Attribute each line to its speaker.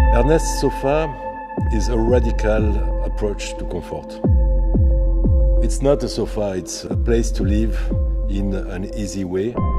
Speaker 1: Ernest's sofa is a radical approach to comfort. It's not a sofa, it's a place to live in an easy way.